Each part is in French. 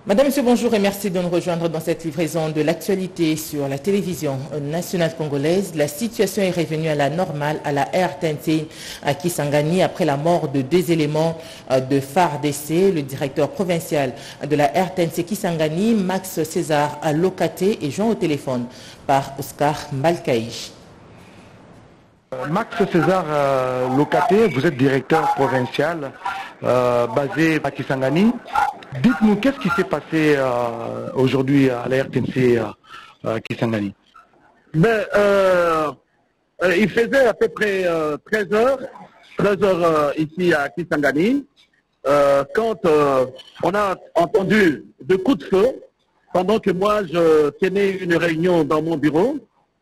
Madame, Monsieur, bonjour et merci de nous rejoindre dans cette livraison de l'actualité sur la télévision nationale congolaise. La situation est revenue à la normale à la RTNC à Kisangani après la mort de deux éléments de FARDC, le directeur provincial de la RTNC Kisangani, Max César Lokaté, est joint au téléphone par Oscar Malkaïch. Max César Lokaté, vous êtes directeur provincial basé à Kisangani. Dites-nous, qu'est-ce qui s'est passé aujourd'hui à la RTNC Kisangani? Il faisait à peu près 13 heures ici à Kisangani, quand on a entendu de coups de feu, pendant que moi je tenais une réunion dans mon bureau,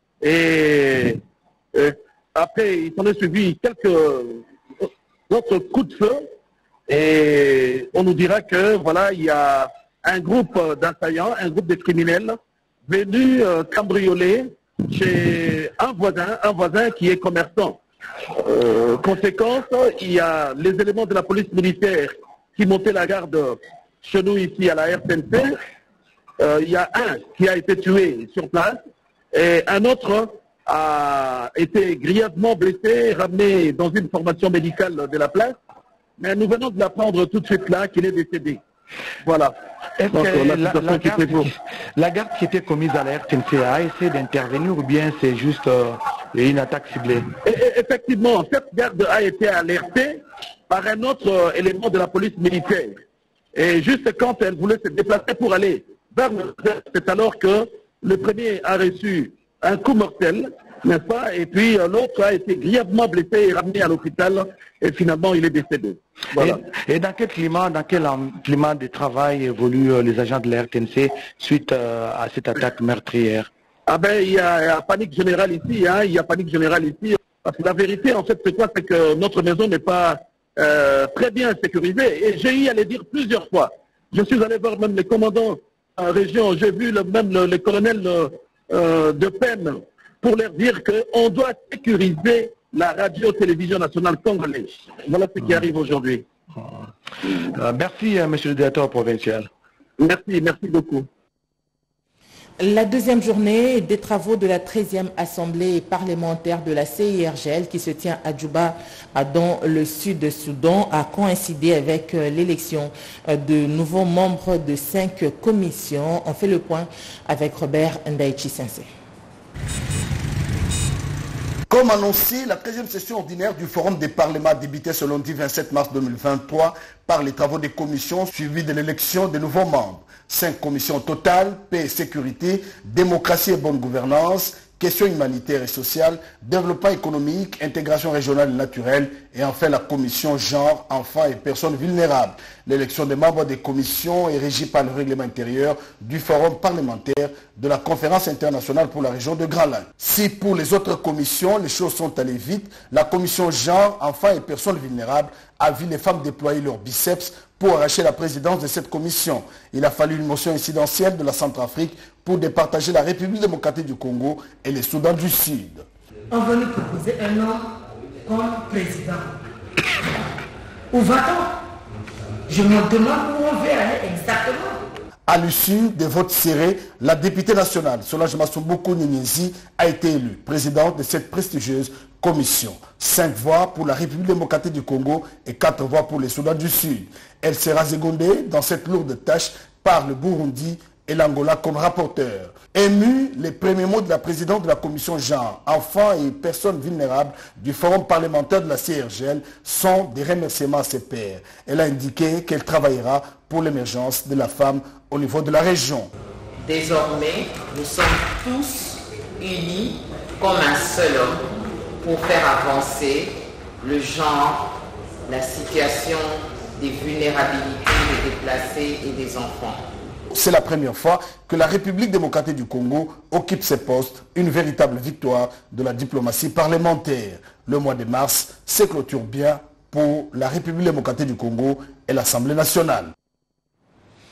et après il s'en est suivi quelques autres coups de feu, et on nous dira que voilà, il y a un groupe d'assaillants, un groupe de criminels venus cambrioler chez un voisin qui est commerçant. Conséquence, il y a les éléments de la police militaire qui montaient la garde chez nous ici à la RTNC. Il y a un qui a été tué sur place et un autre a été grièvement blessé, ramené dans une formation médicale de la place. Mais nous venons de l'apprendre tout de suite là qu'il est décédé. Voilà. Est-ce que la garde qui était commise à la RTNC a essayé d'intervenir ou bien c'est juste une attaque ciblée? Effectivement, cette garde a été alertée par un autre élément de la police militaire. Et juste quand elle voulait se déplacer pour aller vers le... C'est alors que le premier a reçu un coup mortel, n'est-ce pas? Et puis l'autre a été grièvement blessé et ramené à l'hôpital et finalement il est décédé. Voilà. Et dans quel climat de travail évoluent les agents de la RTNC suite à cette attaque meurtrière? Ah ben il y a panique générale ici, hein, il y a panique générale ici. Parce que la vérité en fait c'est quoi? C'est que notre maison n'est pas très bien sécurisée et j'ai eu à le dire plusieurs fois. Je suis allé voir même les commandants en région, j'ai vu les colonels de peine pour leur dire qu'on doit sécuriser la radio-télévision nationale congolaise. Voilà ce qui arrive aujourd'hui. Merci, monsieur le directeur provincial. Merci beaucoup. La deuxième journée des travaux de la 13e Assemblée parlementaire de la CIRGL qui se tient à Djouba, dans le sud de Soudan, a coïncidé avec l'élection de nouveaux membres de 5 commissions. On fait le point avec Robert Ndaïchi-Sensé. Comme annoncé, la 13e session ordinaire du Forum des parlements a débuté ce lundi 27 mars 2023 par les travaux des commissions suivis de l'élection de nouveaux membres. 5 commissions totales: paix et sécurité, démocratie et bonne gouvernance, questions humanitaires et sociales, développement économique, intégration régionale et naturelle, et enfin la commission genre, enfants et personnes vulnérables. L'élection des membres des commissions est régie par le règlement intérieur du forum parlementaire de la conférence internationale pour la région de Grand Lac. Si pour les autres commissions, les choses sont allées vite, la commission genre, enfants et personnes vulnérables a vu les femmes déployer leurs biceps pour arracher la présidence de cette commission. Il a fallu une motion incidentielle de la Centrafrique pour départager la République démocratique du Congo et les Soudan du Sud. On va nous proposer un homme comme président. Où va-t-on? Je me demande où on veut aller exactement. À l'issue des votes serrés, la députée nationale Solange Massomboko Nyenyezi a été élue présidente de cette prestigieuse commission. 5 voix pour la République démocratique du Congo et 4 voix pour les Soudan du Sud. Elle sera secondée dans cette lourde tâche par le Burundi et l'Angola comme rapporteur. Ému, les premiers mots de la présidente de la commission genre, enfants et personnes vulnérables du forum parlementaire de la CIRGL sont des remerciements à ses pairs. Elle a indiqué qu'elle travaillera pour l'émergence de la femme au niveau de la région. Désormais, nous sommes tous unis comme un seul homme pour faire avancer le genre, la situation des vulnérabilités des déplacés et des enfants. C'est la première fois que la République démocratique du Congo occupe ces postes, une véritable victoire de la diplomatie parlementaire. Le mois de mars se clôture bien pour la République démocratique du Congo et l'Assemblée nationale.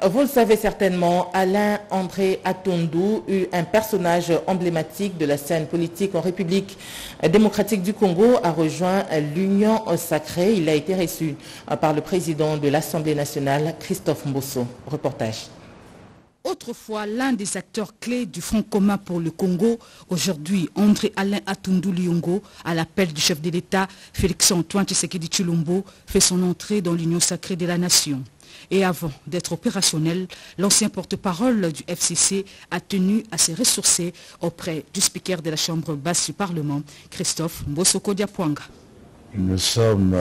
Vous le savez certainement, Alain-André Atondou, un personnage emblématique de la scène politique en République démocratique du Congo, a rejoint l'Union sacrée. Il a été reçu par le président de l'Assemblée nationale, Christophe Mbosso. Reportage. Autrefois l'un des acteurs clés du Front commun pour le Congo, aujourd'hui André Alain Atondou Liongo, à l'appel du chef de l'État, Félix-Antoine Tshisekedi Tshilombo, fait son entrée dans l'Union sacrée de la nation. Et avant d'être opérationnel, l'ancien porte-parole du FCC a tenu à se ressourcer auprès du speaker de la Chambre basse du Parlement, Christophe Mbosoko Diapwanga. Nous sommes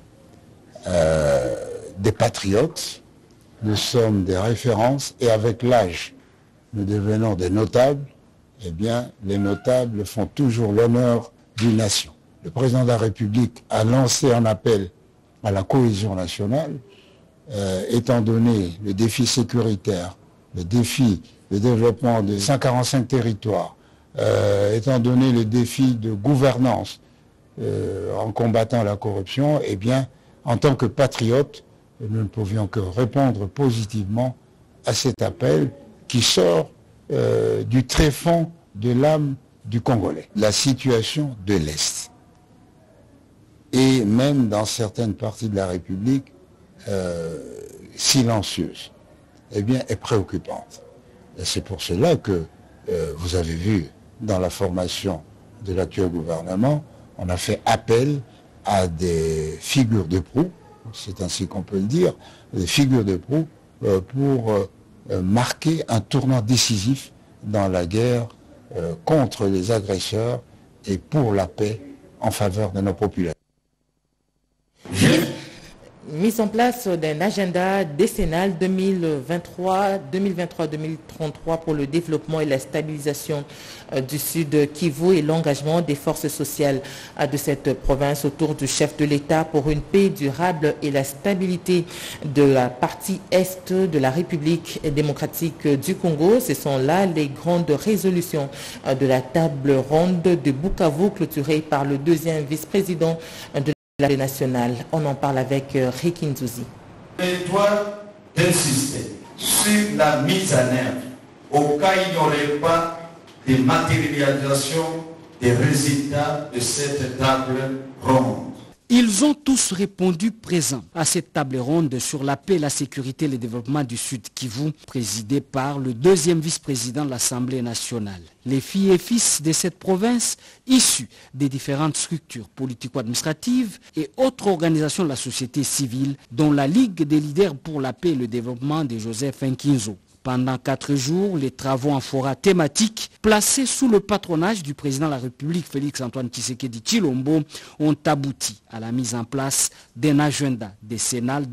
des patriotes, nous sommes des références et avec l'âge, nous devenons des notables. Eh bien, les notables font toujours l'honneur d'une nation. Le président de la République a lancé un appel à la cohésion nationale. Étant donné le défi sécuritaire, le défi de développement de 145 territoires, étant donné le défi de gouvernance en combattant la corruption, eh bien, en tant que patriotes, nous ne pouvions que répondre positivement à cet appel qui sort du tréfonds de l'âme du Congolais. La situation de l'Est, et même dans certaines parties de la République, silencieuse, eh bien, est préoccupante. Et c'est pour cela que vous avez vu dans la formation de l'actuel gouvernement, on a fait appel à des figures de proue, c'est ainsi qu'on peut le dire, des figures de proue pour marquer un tournant décisif dans la guerre contre les agresseurs et pour la paix en faveur de nos populations. Mise en place d'un agenda décennal 2023-2033 pour le développement et la stabilisation du Sud Kivu et l'engagement des forces sociales de cette province autour du chef de l'État pour une paix durable et la stabilité de la partie Est de la République démocratique du Congo. Ce sont là les grandes résolutions de la table ronde de Bukavu clôturée par le deuxième vice-président de l'Assemblée nationale. On en parle avec Ricky Nzouzi. Je dois insister sur la mise en œuvre au cas où il n'y aurait pas de matérialisation des résultats de cette table ronde. Ils ont tous répondu présents à cette table ronde sur la paix, la sécurité et le développement du Sud Kivu, présidée par le deuxième vice-président de l'Assemblée nationale. Les filles et fils de cette province, issus des différentes structures politico-administratives et autres organisations de la société civile, dont la Ligue des leaders pour la paix et le développement de Joseph Nkinzo. Pendant 4 jours, les travaux en fora thématiques, placés sous le patronage du président de la République, Félix-Antoine Tshisekedi Tshilombo, ont abouti à la mise en place d'un agenda décennal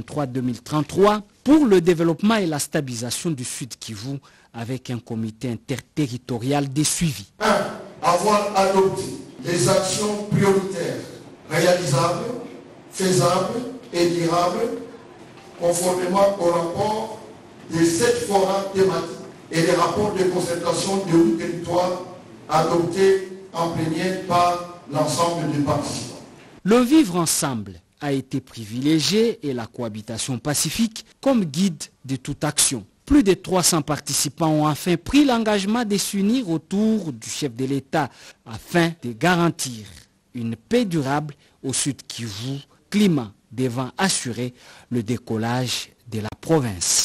2023-2033 pour le développement et la stabilisation du Sud Kivu avec un comité interterritorial de suivi. 1. Avoir adopté les actions prioritaires, réalisables, faisables et durables, conformément au rapport de 7 forats thématiques et les rapports de concertation de 8 territoires adoptés en plénière par l'ensemble des participants. Le vivre ensemble a été privilégié et la cohabitation pacifique comme guide de toute action. Plus de 300 participants ont enfin pris l'engagement de s'unir autour du chef de l'État afin de garantir une paix durable au Sud Kivu, climat devant assurer le décollage de la province.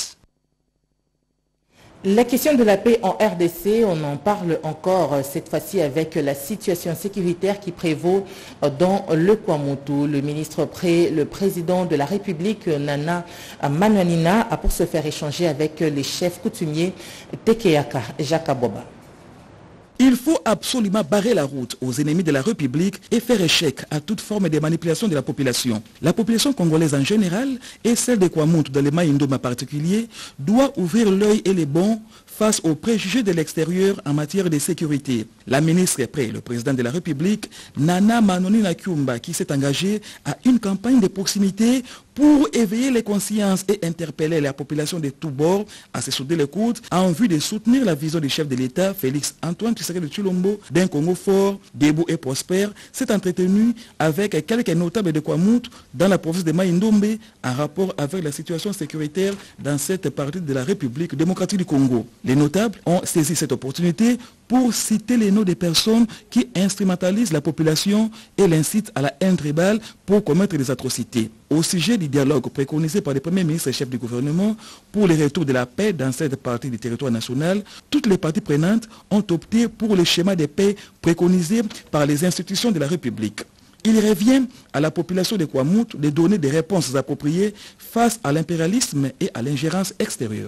La question de la paix en RDC, on en parle encore cette fois-ci avec la situation sécuritaire qui prévaut dans le Kwamotou. Le président de la République, Nana Manouanina, a pour se faire échanger avec les chefs coutumiers Tekeyaka Jakaboba. Il faut absolument barrer la route aux ennemis de la République et faire échec à toute forme de manipulation de la population. La population congolaise en général et celle de Kwamout dans les Maïndoum en particulier doit ouvrir l'œil et les bons face aux préjugés de l'extérieur en matière de sécurité. La ministre est près le président de la République, Nana Manonina Kyumba, qui s'est engagée à une campagne de proximité pour éveiller les consciences et interpeller la population de tous bords à se souder les coudes en vue de soutenir la vision du chef de l'État, Félix Antoine Tshisekedi Tshilombo, d'un Congo fort, debout et prospère, s'est entretenu avec quelques notables de Kwamouth dans la province de Maïndombe en rapport avec la situation sécuritaire dans cette partie de la République démocratique du Congo. Les notables ont saisi cette opportunité pour citer les noms des personnes qui instrumentalisent la population et l'incitent à la haine tribale pour commettre des atrocités. Au sujet du dialogue préconisé par le Premier ministre et chef du gouvernement pour le retour de la paix dans cette partie du territoire national, toutes les parties prenantes ont opté pour le schéma de paix préconisé par les institutions de la République. Il revient à la population de Kwamouth de donner des réponses appropriées face à l'impérialisme et à l'ingérence extérieure.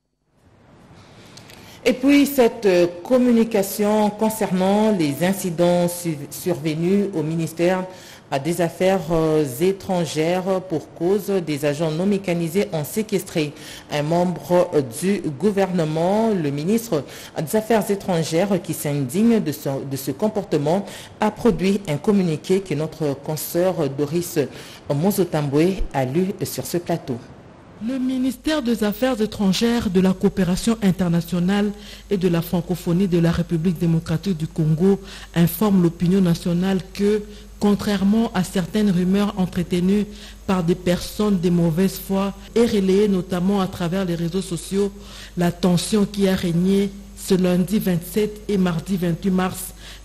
Et puis cette communication concernant les incidents survenus au ministère des Affaires étrangères pour cause des agents non mécanisés ont séquestré un membre du gouvernement. Le ministre des Affaires étrangères, qui s'indigne de ce comportement, a produit un communiqué que notre consoeur Doris Mozotambwe a lu sur ce plateau. Le ministère des Affaires étrangères, de la coopération internationale et de la francophonie de la République démocratique du Congo informe l'opinion nationale que, contrairement à certaines rumeurs entretenues par des personnes de mauvaise foi et relayées notamment à travers les réseaux sociaux, la tension qui a régné ce lundi 27 et mardi 28 mars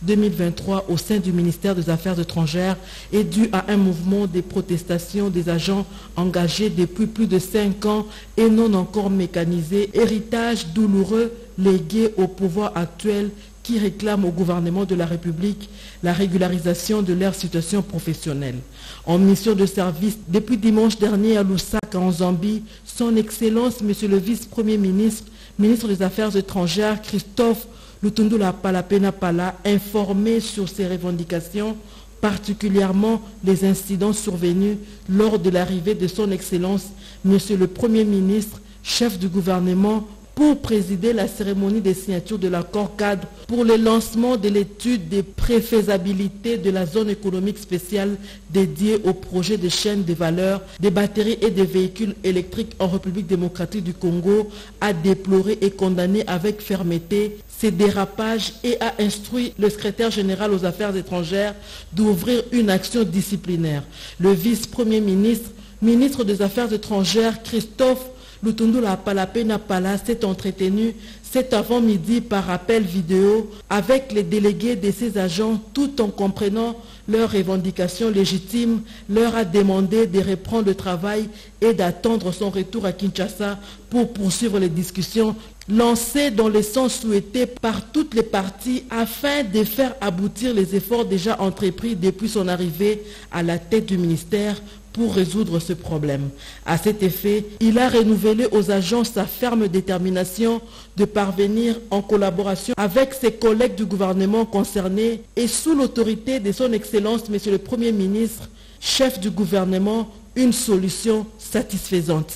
2023 au sein du ministère des Affaires étrangères est due à un mouvement de protestation des agents engagés depuis plus de 5 ans et non encore mécanisés, héritage douloureux légué au pouvoir actuel qui réclament au gouvernement de la République la régularisation de leur situation professionnelle. En mission de service depuis dimanche dernier à Lusaka en Zambie, son Excellence Monsieur le Vice-Premier ministre, ministre des Affaires étrangères Christophe Lutundula Palapena Pala, informé sur ses revendications, particulièrement les incidents survenus lors de l'arrivée de son Excellence Monsieur le Premier ministre, chef du gouvernement, pour présider la cérémonie de signature de l'accord cadre pour le lancement de l'étude de préfaisabilité de la zone économique spéciale dédiée au projet de chaîne de valeur des batteries et des véhicules électriques en République démocratique du Congo, a déploré et condamné avec fermeté ces dérapages et a instruit le secrétaire général aux affaires étrangères d'ouvrir une action disciplinaire. Le vice-premier ministre, ministre des Affaires étrangères Christophe Lutundula Palapena Pala s'est entretenu cet avant-midi par appel vidéo avec les délégués de ces agents tout en comprenant leurs revendications légitimes, leur a demandé de reprendre le travail et d'attendre son retour à Kinshasa pour poursuivre les discussions lancées dans le sens souhaité par toutes les parties afin de faire aboutir les efforts déjà entrepris depuis son arrivée à la tête du ministère pour résoudre ce problème. À cet effet, il a renouvelé aux agents sa ferme détermination de parvenir en collaboration avec ses collègues du gouvernement concernés et sous l'autorité de son Excellence, Monsieur le Premier ministre, chef du gouvernement, une solution satisfaisante.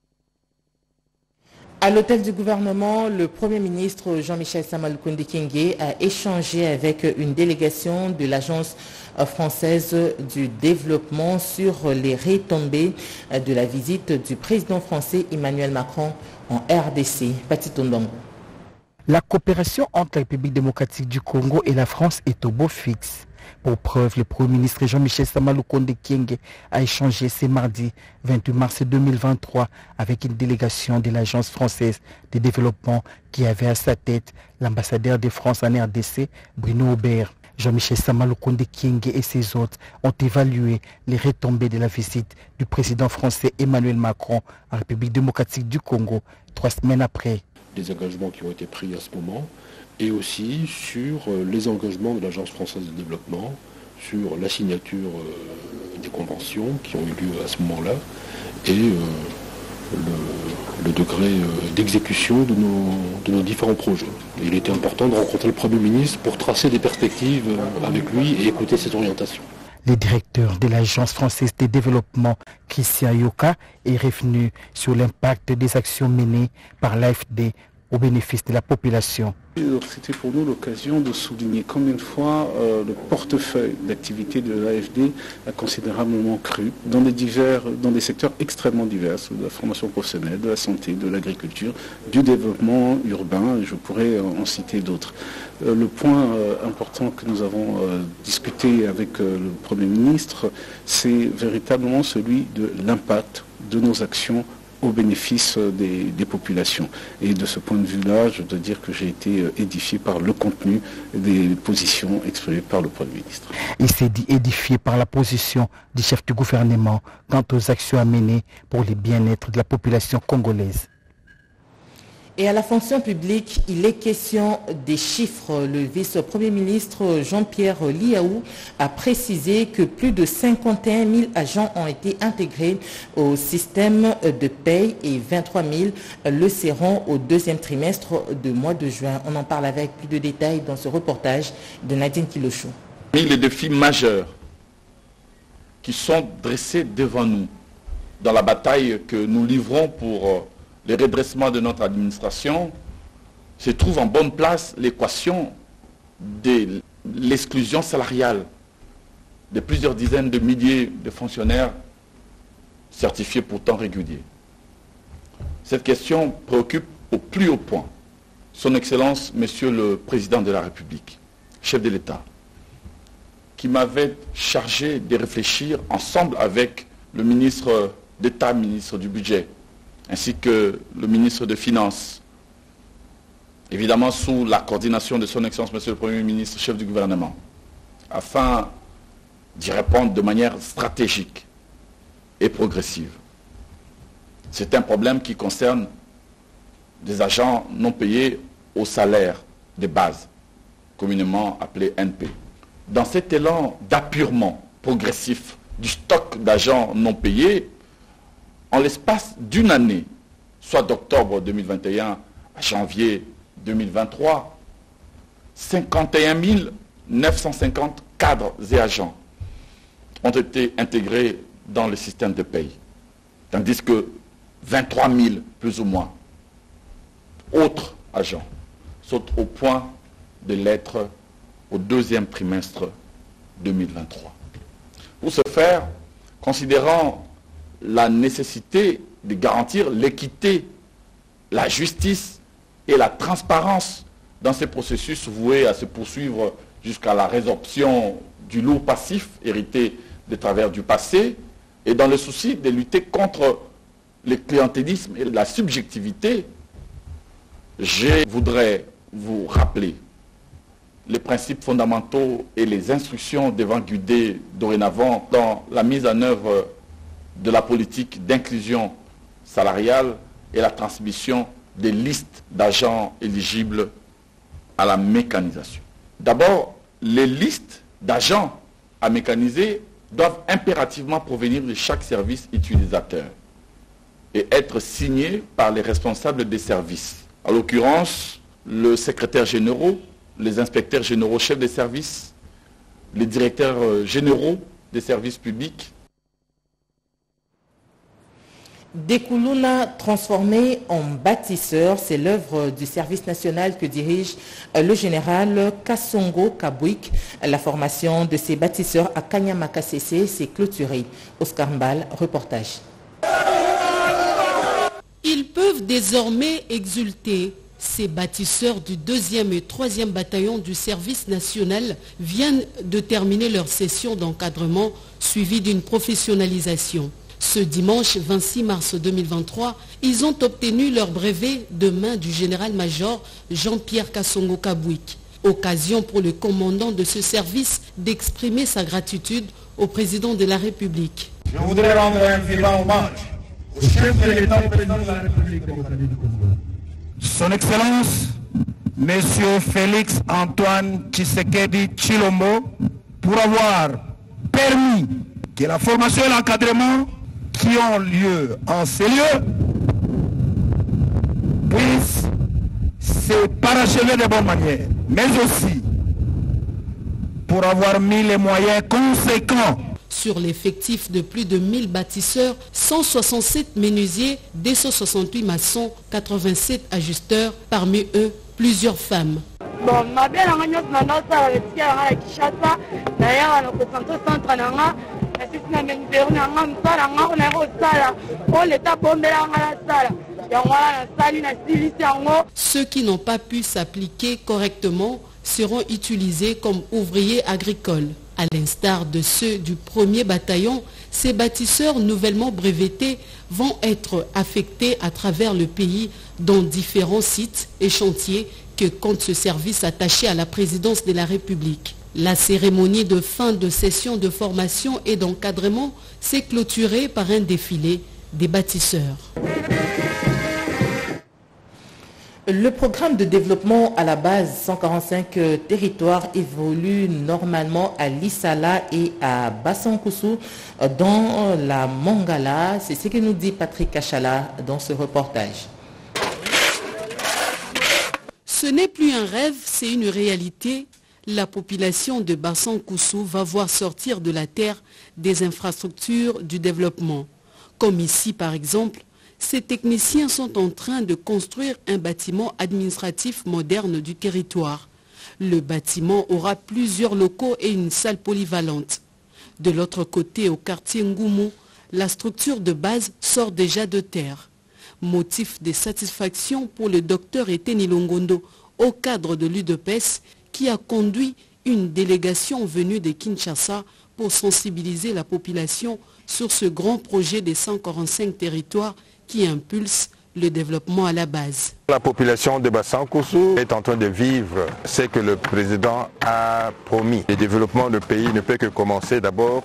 À l'hôtel du gouvernement, le Premier ministre Jean-Michel Samalukonde Kyenge a échangé avec une délégation de l'Agence française du développement sur les retombées de la visite du président français Emmanuel Macron en RDC. Pati Tondongo. La coopération entre la République démocratique du Congo et la France est au beau fixe. Pour preuve, le Premier ministre Jean-Michel Samalukonde Kyenge a échangé ce mardi 28 mars 2023 avec une délégation de l'Agence française de développement qui avait à sa tête l'ambassadeur de France en RDC, Bruno Aubert. Jean-Michel Samalukonde Kyenge et ses hôtes ont évalué les retombées de la visite du président français Emmanuel Macron en République démocratique du Congo 3 semaines après. Des engagements qui ont été pris à ce moment et aussi sur les engagements de l'Agence française de développement, sur la signature des conventions qui ont eu lieu à ce moment-là et le degré d'exécution de nos différents projets. Il était important de rencontrer le Premier ministre pour tracer des perspectives avec lui et écouter ses orientations. Le directeur de l'Agence française de développement, Christian Yoka, est revenu sur l'impact des actions menées par l'AFD au bénéfice de la population. C'était pour nous l'occasion de souligner combien de fois le portefeuille d'activité de l'AFD a considérablement cru dans des secteurs extrêmement divers, de la formation professionnelle, de la santé, de l'agriculture, du développement urbain, et je pourrais en citer d'autres. Le point important que nous avons discuté avec le Premier ministre, c'est véritablement celui de l'impact de nos actions au bénéfice des populations. Et de ce point de vue-là, je dois dire que j'ai été édifié par le contenu des positions exprimées par le Premier ministre. Il s'est dit édifié par la position du chef du gouvernement quant aux actions à mener pour le bien-être de la population congolaise. Et à la fonction publique, il est question des chiffres. Le vice-premier ministre Jean-Pierre Liaou a précisé que plus de 51 000 agents ont été intégrés au système de paye et 23 000 le seront au deuxième trimestre du mois de juin. On en parle avec plus de détails dans ce reportage de Nadine Kilochou. Les défis majeurs qui sont dressés devant nous dans la bataille que nous livrons pour le redressement de notre administration, se trouve en bonne place l'équation de l'exclusion salariale de plusieurs dizaines de milliers de fonctionnaires certifiés pourtant réguliers. Cette question préoccupe au plus haut point Son Excellence, Monsieur le Président de la République, chef de l'État, qui m'avait chargé de réfléchir ensemble avec le ministre d'État, ministre du Budget, ainsi que le ministre des Finances, évidemment sous la coordination de son Excellence, Monsieur le Premier ministre, chef du gouvernement, afin d'y répondre de manière stratégique et progressive. C'est un problème qui concerne des agents non payés au salaire de base, communément appelé NP. Dans cet élan d'appurement progressif du stock d'agents non payés, en l'espace d'une année, soit d'octobre 2021 à janvier 2023, 51 950 cadres et agents ont été intégrés dans le système de paye, tandis que 23 000, plus ou moins, autres agents sont au point de l'être au deuxième trimestre 2023. Pour ce faire, considérant la nécessité de garantir l'équité, la justice et la transparence dans ces processus voués à se poursuivre jusqu'à la résorption du lourd passif hérité des travers du passé, et dans le souci de lutter contre le clientélisme et la subjectivité, je voudrais vous rappeler les principes fondamentaux et les instructions devant guider dorénavant dans la mise en œuvre de la politique d'inclusion salariale et la transmission des listes d'agents éligibles à la mécanisation. D'abord, les listes d'agents à mécaniser doivent impérativement provenir de chaque service utilisateur et être signées par les responsables des services. En l'occurrence, le secrétaire général, les inspecteurs généraux chefs des services, les directeurs généraux des services publics. Dekoulouna transformé en bâtisseur, c'est l'œuvre du service national que dirige le général Kassongo Kabouik. La formation de ces bâtisseurs à Kanyama-Kassese s'est clôturée. Oscar Mbal, reportage. Ils peuvent désormais exulter. Ces bâtisseurs du 2e et 3e bataillon du service national viennent de terminer leur session d'encadrement suivie d'une professionnalisation. Ce dimanche 26 mars 2023, ils ont obtenu leur brevet de main du général-major Jean-Pierre Kassongo Kabouik. Occasion pour le commandant de ce service d'exprimer sa gratitude au président de la République. Je voudrais rendre un vibrant hommage au chef de l'État, président de la République démocratique du Congo, Son Excellence, Monsieur Félix Antoine Tshisekedi Tshilombo, pour avoir permis que la formation et l'encadrement qui ont lieu en ces lieux puissent se parachever de bonne manière, mais aussi pour avoir mis les moyens conséquents. Sur l'effectif de plus de 1000 bâtisseurs, 167 menuisiers, 268 maçons, 87 ajusteurs, parmi eux plusieurs femmes. Ceux qui n'ont pas pu s'appliquer correctement seront utilisés comme ouvriers agricoles. À l'instar de ceux du 1er bataillon, ces bâtisseurs nouvellement brevetés vont être affectés à travers le pays dans différents sites et chantiers que compte ce service attaché à la présidence de la République. La cérémonie de fin de session de formation et d'encadrement s'est clôturée par un défilé des bâtisseurs. Le programme de développement à la base 145 territoires évolue normalement à Lissala et à Bassankousou dans la Mongala. C'est ce que nous dit Patrick Kachala dans ce reportage. Ce n'est plus un rêve, c'est une réalité. La population de Bassankousou va voir sortir de la terre des infrastructures du développement. Comme ici par exemple, ces techniciens sont en train de construire un bâtiment administratif moderne du territoire. Le bâtiment aura plusieurs locaux et une salle polyvalente. De l'autre côté, au quartier Ngoumou, la structure de base sort déjà de terre. Motif de satisfaction pour le docteur Eteni Longondo, au cadre de l'UDPS, qui a conduit une délégation venue de Kinshasa pour sensibiliser la population sur ce grand projet des 145 territoires qui impulse le développement à la base. La population de Bassankousou est en train de vivre ce que le président a promis. Le développement du pays ne peut que commencer d'abord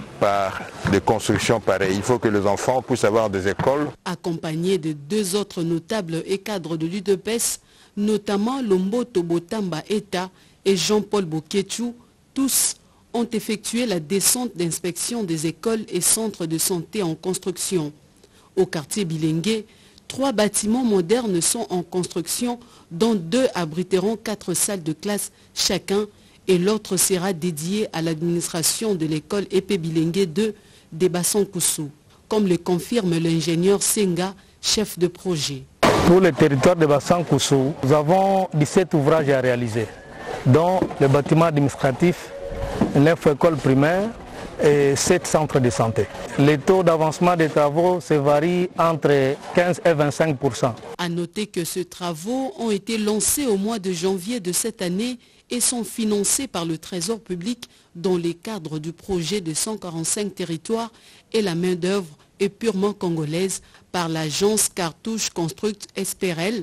par des constructions pareilles. Il faut que les enfants puissent avoir des écoles. Accompagné de 2 autres notables et cadres de l'UDPS, notamment Lomboto Botamba Eta et Jean-Paul Bokechu, tous ont effectué la descente d'inspection des écoles et centres de santé en construction. Au quartier Bilengue, 3 bâtiments modernes sont en construction, dont 2 abriteront 4 salles de classe chacun et l'autre sera dédié à l'administration de l'école EP Bilengue 2 des Bassankousou, comme le confirme l'ingénieur Senga, chef de projet. Pour le territoire de Bassankousou, nous avons 17 ouvrages à réaliser, dont le bâtiment administratif, 9 écoles primaires, et 7 centres de santé. Les taux d'avancement des travaux se varient entre 15 et 25%. À noter que ces travaux ont été lancés au mois de janvier de cette année et sont financés par le Trésor public dans les cadres du projet de 145 territoires et la main-d'œuvre est purement congolaise par l'agence Cartouche Construct SPRL.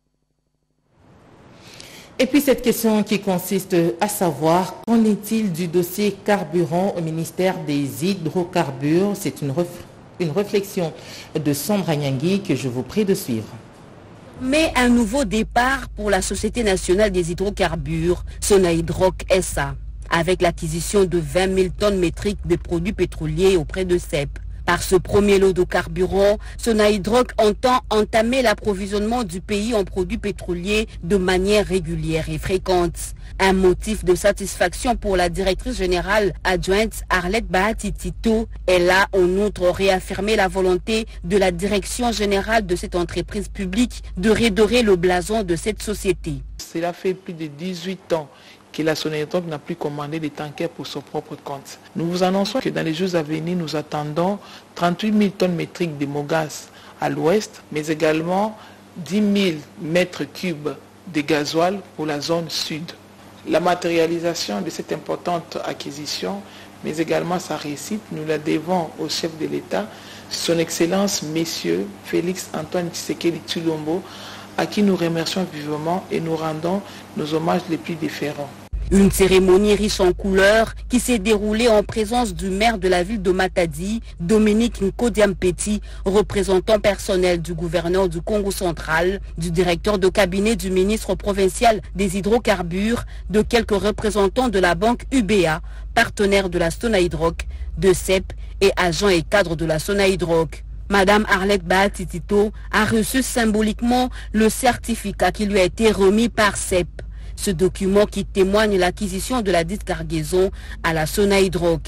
Et puis cette question qui consiste à savoir, qu'en est-il du dossier carburant au ministère des hydrocarbures? C'est une réflexion de Sandra Nyangui que je vous prie de suivre. Mais un nouveau départ pour la Société nationale des hydrocarbures, Sonahydrauc SA, avec l'acquisition de 20 000 tonnes métriques de produits pétroliers auprès de CEP. Par ce premier lot de carburant, Sonahydrauc entend entamer l'approvisionnement du pays en produits pétroliers de manière régulière et fréquente. Un motif de satisfaction pour la directrice générale adjointe Arlette Bahati Tito. Elle a en outre réaffirmé la volonté de la direction générale de cette entreprise publique de redorer le blason de cette société. Cela fait plus de 18 ans que la Sonahydrauc n'a plus commandé des tankers pour son propre compte. Nous vous annonçons que dans les jours à venir, nous attendons 38 000 tonnes métriques de mogas à l'ouest, mais également 10 000 mètres cubes de gasoil pour la zone sud. La matérialisation de cette importante acquisition, mais également sa réussite, nous la devons au chef de l'État, son Excellence, Messieurs Félix Antoine Tshisekedi Tshilombo, à qui nous remercions vivement et nous rendons nos hommages les plus déférents. Une cérémonie riche en couleurs qui s'est déroulée en présence du maire de la ville de Matadi, Dominique Nkodiampeti, représentant personnel du gouverneur du Congo central, du directeur de cabinet du ministre provincial des hydrocarbures, de quelques représentants de la banque UBA, partenaire de la Sonahydrauc, de CEP et agents et cadres de la Sonahydrauc. Madame Arlette Bahati Tito a reçu symboliquement le certificat qui lui a été remis par CEP. Ce document qui témoigne l'acquisition de la dite cargaison à la Sonahydrauc.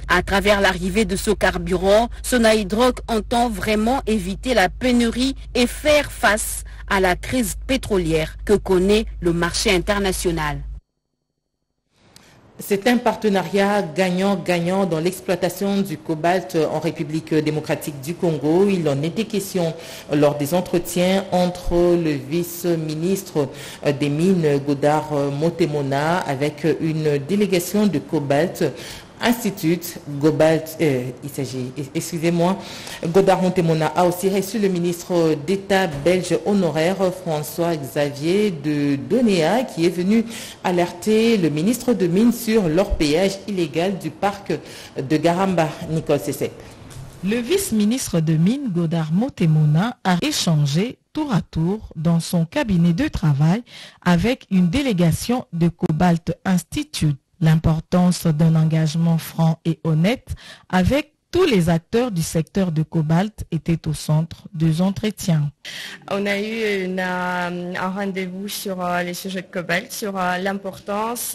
À travers l'arrivée de ce carburant, Sonaïdroc entend vraiment éviter la pénurie et faire face à la crise pétrolière que connaît le marché international. C'est un partenariat gagnant-gagnant dans l'exploitation du cobalt en République démocratique du Congo. Il en était question lors des entretiens entre le vice-ministre des Mines, Godard Motemona, avec une délégation de cobalt. Godard Motemona a aussi reçu le ministre d'État belge honoraire François-Xavier de Donéa qui est venu alerter le ministre de Mines sur l'orpaillage illégal du parc de Garamba. Nicole Sessep. Le vice-ministre de Mines, Godard Motemona, a échangé tour à tour dans son cabinet de travail avec une délégation de Cobalt Institute. L'importance d'un engagement franc et honnête avec tous les acteurs du secteur de cobalt était au centre des entretiens. On a eu un rendez-vous sur les sujets de cobalt, sur l'importance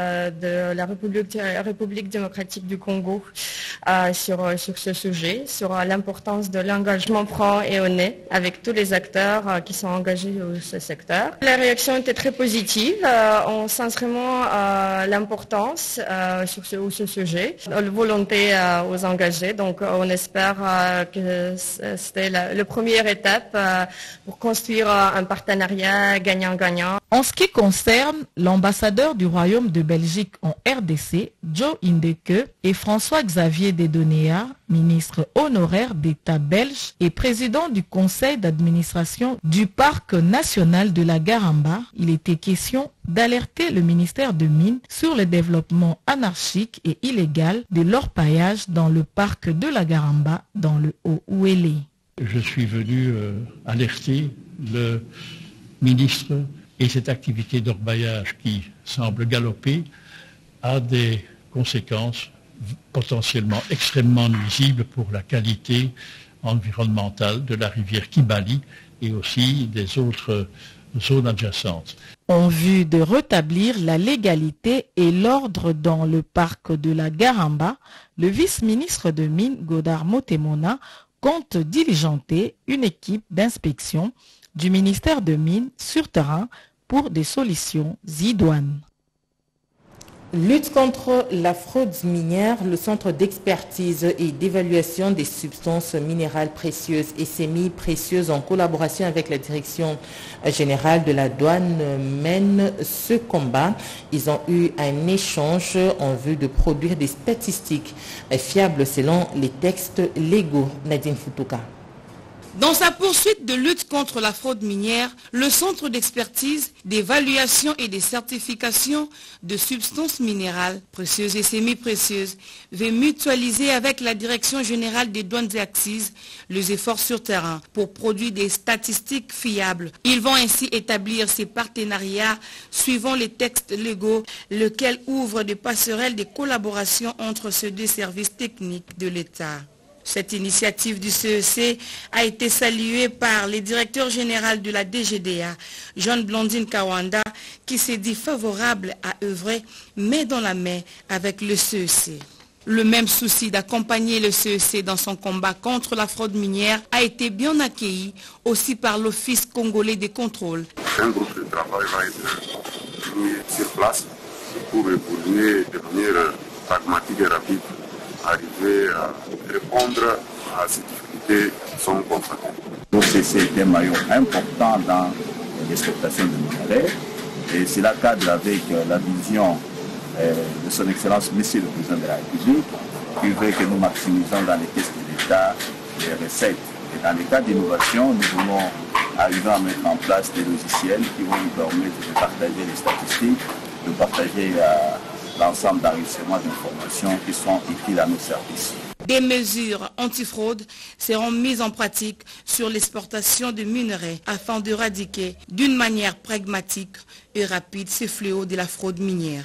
de la République démocratique du Congo sur ce sujet, sur l'importance de l'engagement franc et honnête avec tous les acteurs qui sont engagés dans ce secteur. La réaction était très positive. On sent vraiment l'importance sur ce sujet, la volonté aux engagés. Donc on espère que c'était la première étape pour construire un partenariat gagnant-gagnant. En ce qui concerne l'ambassadeur du Royaume de Belgique en RDC, Joe Indeke, et François-Xavier de Donéa, ministre honoraire d'État belge et président du conseil d'administration du parc national de la Garamba, il était question d'alerter le ministère de Mines sur le développement anarchique et illégal de l'orpaillage dans le parc de la Garamba dans le Haut-Ouélé. Je suis venu alerter le ministre et cette activité d'orpaillage qui semble galoper a des conséquences potentiellement extrêmement nuisibles pour la qualité environnementale de la rivière Kibali et aussi des autres zones adjacentes. En vue de rétablir la légalité et l'ordre dans le parc de la Garamba, le vice-ministre de Mines, Godard Motemona, compte diligenter une équipe d'inspection du ministère de Mines sur terrain pour des solutions idoines. Lutte contre la fraude minière, le Centre d'expertise et d'évaluation des substances minérales précieuses et semi-précieuses en collaboration avec la Direction générale de la douane mène ce combat. Ils ont eu un échange en vue de produire des statistiques fiables selon les textes légaux. Nadine Futuka. Dans sa poursuite de lutte contre la fraude minière, le Centre d'expertise, d'évaluation et de certification de substances minérales précieuses et semi-précieuses veut mutualiser avec la Direction générale des douanes et accises les efforts sur terrain pour produire des statistiques fiables. Ils vont ainsi établir ces partenariats suivant les textes légaux, lesquels ouvrent des passerelles de collaboration entre ces deux services techniques de l'État. Cette initiative du CEC a été saluée par le directeur général de la DGDA, John Blandine Kawanda, qui s'est dit favorable à œuvrer main dans la main avec le CEC. Le même souci d'accompagner le CEC dans son combat contre la fraude minière a été bien accueilli aussi par l'Office congolais des contrôles. Un groupe de travail va être mis sur place pour évoluer de manière pragmatique et rapide, arriver à répondre à ces difficultés qui sont constatées. L'OCC est un maillon important dans l'exploitation du minerai et cela cadre avec la vision de son Excellence Monsieur le Président de la République qui veut que nous maximisons dans les caisses de l'État les recettes. Et dans les cas d'innovation, nous voulons arriver à mettre en place des logiciels qui vont nous permettre de partager les statistiques, de partager l'ensemble d'enregistrements d'informations qui sont utiles à nos services. Des mesures antifraude seront mises en pratique sur l'exportation de minerais afin d'éradiquer d'une manière pragmatique et rapide ces fléaux de la fraude minière.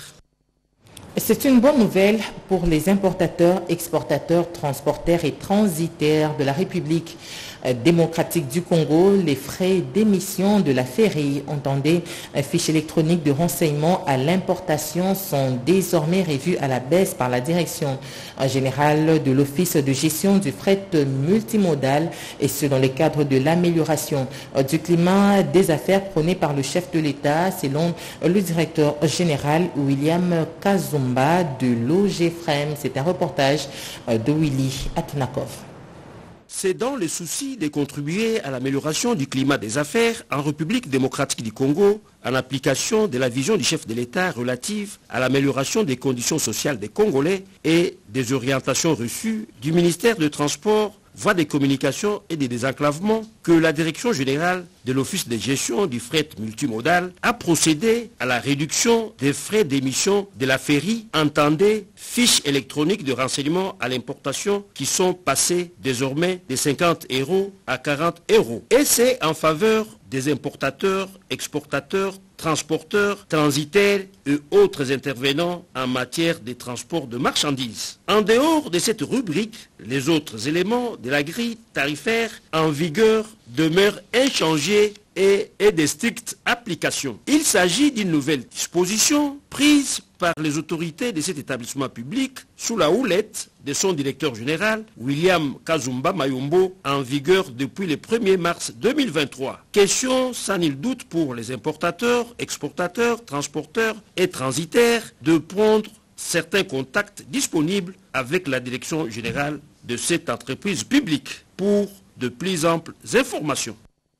C'est une bonne nouvelle pour les importateurs, exportateurs, transporteurs et transitaires de la République démocratique du Congo, les frais d'émission de la FERI, entendez, fiche électronique de renseignement à l'importation, sont désormais revus à la baisse par la direction générale de l'Office de gestion du fret multimodal, et ce dans le cadre de l'amélioration du climat des affaires prôné par le chef de l'État, selon le directeur général William Kazumba de l'OGFREM. C'est un reportage de Willy Atunakov. C'est dans le souci de contribuer à l'amélioration du climat des affaires en République démocratique du Congo, en application de la vision du chef de l'État relative à l'amélioration des conditions sociales des Congolais et des orientations reçues du ministère des Transports, Voies des communications et des désenclavements, que la direction générale de l'Office de gestion du fret multimodal a procédé à la réduction des frais d'émission de la FERI, entendez, fiches électroniques de renseignement à l'importation, qui sont passées désormais de 50 € à 40 €. Et c'est en faveur des importateurs, exportateurs, transporteurs, transitaires et autres intervenants en matière de transport de marchandises. En dehors de cette rubrique, les autres éléments de la grille tarifaire en vigueur demeurent inchangés et de stricte application. Il s'agit d'une nouvelle disposition prise par les autorités de cet établissement public sous la houlette de son directeur général, William Kazumba Mayombo, en vigueur depuis le 1er mars 2023. Question sans nul doute pour les importateurs, exportateurs, transporteurs et transitaires de prendre certains contacts disponibles avec la direction générale de cette entreprise publique pour de plus amples informations.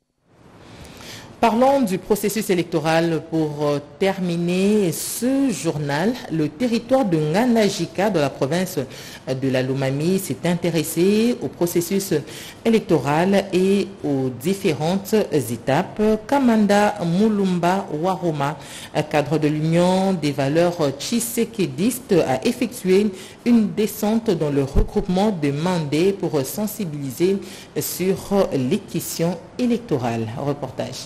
Parlons du processus électoral pour terminer ce journal. Le territoire de Nganajika de la province de la Lomami s'est intéressé au processus électoral et aux différentes étapes. Kamanda Mulumba Waroma, cadre de l'Union des valeurs tshisekédistes, a effectué une descente dans le regroupement de Mandé pour sensibiliser sur les questions électorales. Reportage.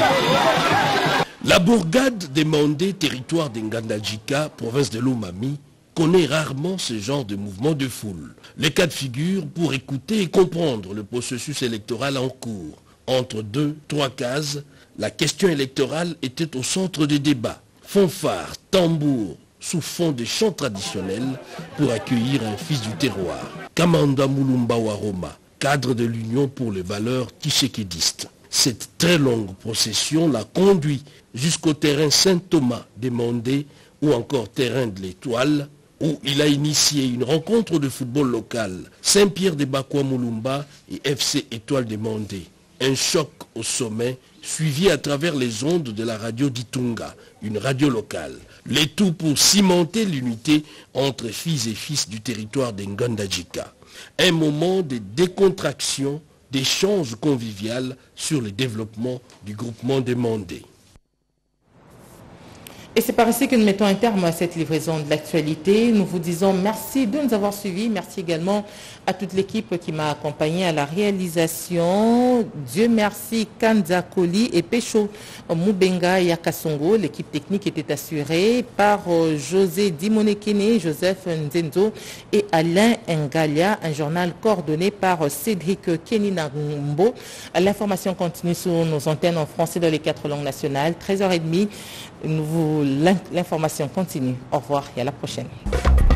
La bourgade des Mandé, territoire d'Nganajika, province de Lomami, connaît rarement ce genre de mouvement de foule. Les cas de figure pour écouter et comprendre le processus électoral en cours. Entre 2-3 cases, la question électorale était au centre des débats. Fanfare, tambour, sous fond de chants traditionnels pour accueillir un fils du terroir. Kamanda Mulumba Waroma, cadre de l'Union pour les valeurs tshisekédistes. Cette très longue procession l'a conduit jusqu'au terrain Saint-Thomas des Mandé ou encore terrain de l'Étoile, où il a initié une rencontre de football local, Saint-Pierre de Bakwa Mulumba et FC Étoile des Mandé. Un choc au sommet, suivi à travers les ondes de la radio d'Itunga, une radio locale. Le tout pour cimenter l'unité entre filles et fils du territoire d'Nganajika. Un moment de décontraction, d'échanges convivial sur le développement du groupement des Mandé. Et c'est par ici que nous mettons un terme à cette livraison de l'actualité. Nous vous disons merci de nous avoir suivis. Merci également à toute l'équipe qui m'a accompagné à la réalisation. Dieu merci, Kanza Koli et Pecho Mubenga Yakasongo. L'équipe technique était assurée par José Dimonekene, Joseph Nzenzo et Alain Ngalia. Un journal coordonné par Cédric Keninambo. L'information continue sur nos antennes en français dans les 4 langues nationales. 13h30. L'information continue. Au revoir et à la prochaine.